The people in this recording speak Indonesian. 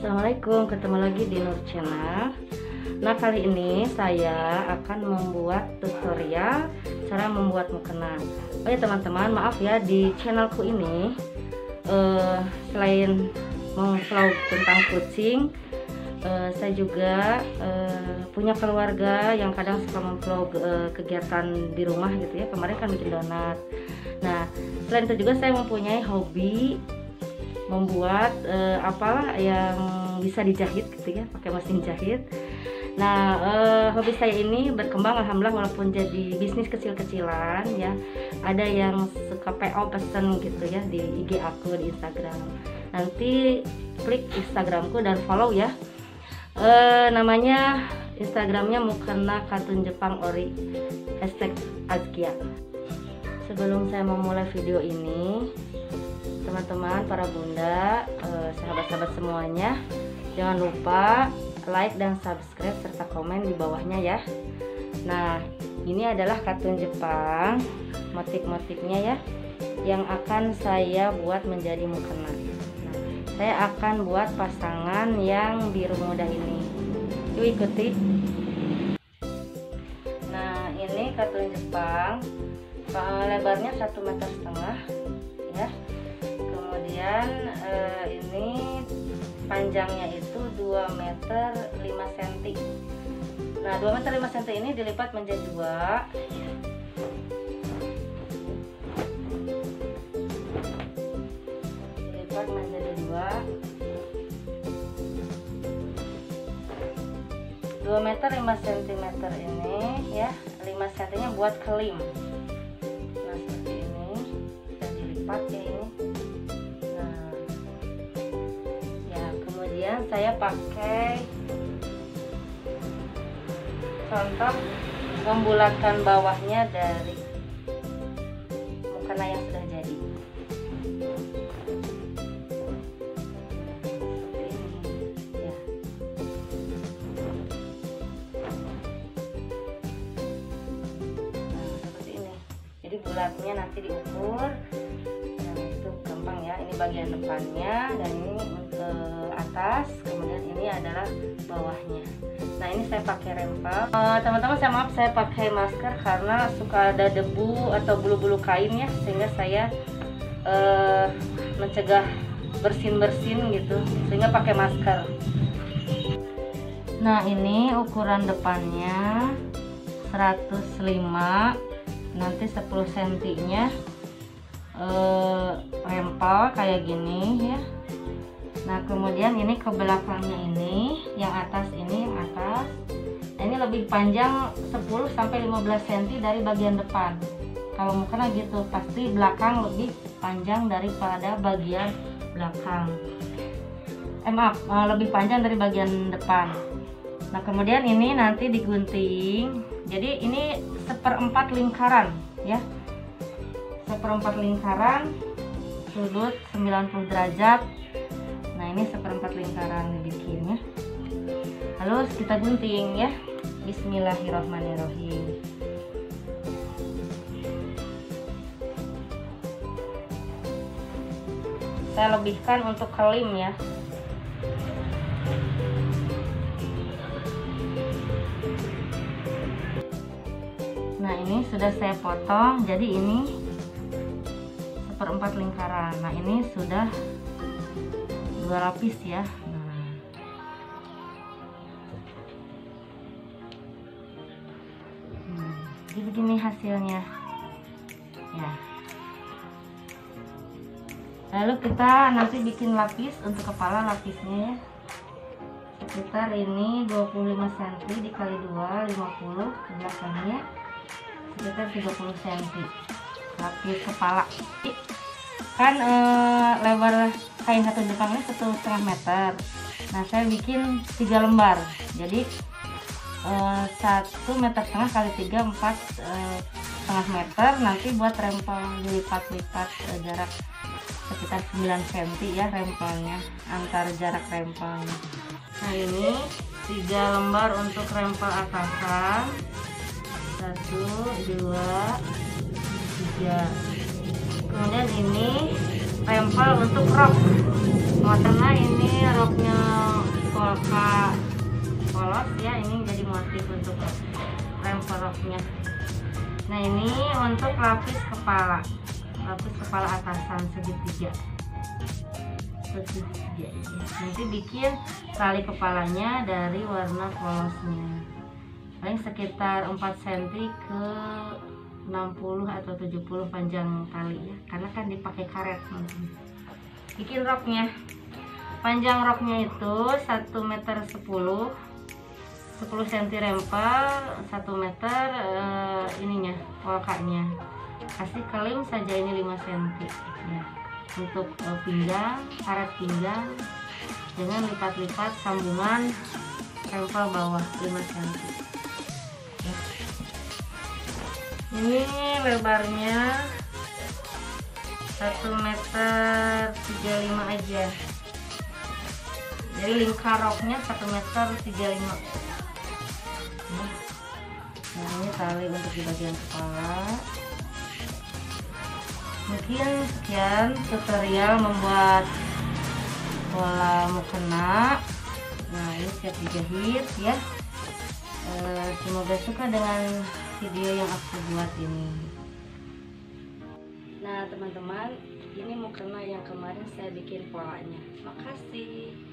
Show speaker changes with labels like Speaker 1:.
Speaker 1: Assalamualaikum, ketemu lagi di Nur Channel. Nah, kali ini saya akan membuat tutorial cara membuat mukena. Oh ya teman-teman, maaf ya, di channelku ini selain meng-vlog tentang kucing, saya juga punya keluarga yang kadang suka meng-vlog kegiatan di rumah gitu ya. Kemarin kan bikin donat. Nah, selain itu juga saya mempunyai hobi membuat apalah yang bisa dijahit gitu ya, pakai mesin jahit. Nah, hobi saya ini berkembang alhamdulillah, walaupun jadi bisnis kecil-kecilan ya. Ada yang suka PO pesen gitu ya di IG aku, di Instagram. Nanti klik Instagramku dan follow ya. Namanya Instagramnya Mukena Kartun Jepang Ori #Azkia. Sebelum saya memulai video ini, teman-teman, para bunda, sahabat-sahabat semuanya, jangan lupa like dan subscribe serta komen di bawahnya ya. Nah, ini adalah kartun Jepang, motif-motifnya ya, yang akan saya buat menjadi mukena. Nah, saya akan buat pasangan yang biru muda ini. Yuk ikuti. Nah, ini kartun Jepang, lebarnya 1,5 meter ya. Kemudian ini panjangnya itu 2,5 meter. Nah, 2,5 meter ini dilipat menjadi 2. Dilipat menjadi 2 meter 5 cm ini ya. 5 cm nya buat kelim. Nah, seperti ini bisa dilipat ya ini. Kemudian saya pakai contoh membulatkan bawahnya dari mukena yang sudah jadi. Seperti ini ya. Nah, seperti ini. Jadi bulatnya nanti diukur. Nah, itu gampang ya. Ini bagian depannya dan ini atas, kemudian ini adalah bawahnya. Nah, ini saya pakai rempel. Teman-teman, saya maaf, saya pakai masker karena suka ada debu atau bulu-bulu kain ya, sehingga saya mencegah bersin-bersin gitu, sehingga pakai masker. Nah, ini ukuran depannya 105, nanti 10 cm nya rempel kayak gini ya. Nah, kemudian ini ke belakangnya ini, yang atas ini, yang atas. Nah, ini lebih panjang 10-15 cm dari bagian depan. Kalau mukena gitu, pasti belakang lebih panjang daripada bagian belakang. Maaf, lebih panjang dari bagian depan. Nah, kemudian ini nanti digunting. Jadi ini 1/4 lingkaran ya. 1/4 lingkaran, sudut 90 derajat. Nah, ini 1/4 lingkaran dibikinnya. Lalu kita gunting ya. Bismillahirrahmanirrahim. Saya lebihkan untuk kelim ya. Nah, ini sudah saya potong. Jadi ini 1/4 lingkaran. Nah, ini sudah 2 lapis ya. Jadi begini hasilnya ya. Lalu kita nanti bikin lapis untuk kepala. Lapisnya ya, sekitar ini 25 cm dikali 2, 50 ke belakangnya, sekitar 30 cm lapis kepala. Kan lebar kain kartun Jepangnya 1,5 meter. Nah, saya bikin 3 lembar. Jadi 1,5 meter kali 3, 4,5 meter. Nanti buat rempel dilipat-lipat jarak sekitar 9 cm ya rempelnya, antar jarak rempelnya. Nah, ini 3 lembar untuk rempel atasan. 1, 2, 3. Kemudian ini rempel untuk rok, karena ini roknya polka polos ya, ini jadi motif untuk roknya. Nah ini untuk lapis kepala atasan segitiga ya. Nanti bikin tali kepalanya dari warna polosnya, paling sekitar 4 cm ke 60 atau 70 panjang tali ya, karena kan dipakai karet. Bikin roknya, panjang roknya itu 1 meter 10 cm rempel, 1 meter ininya polkanya, kasih kelim saja ini 5 cm ya. Untuk pinggang, karet pinggang dengan lipat-lipat sambungan rempel bawah 5 cm ya. Ini lebarnya 1 meter 35 aja, jadi lingkar roknya 1 meter 35. Nah ini tali untuk di bagian kepala. Mungkin sekian tutorial membuat pola mukena. Nah ini siap dijahit ya. Semoga suka dengan video yang aku buat ini. Nah teman-teman, ini mukena yang kemarin saya bikin polanya. Makasih.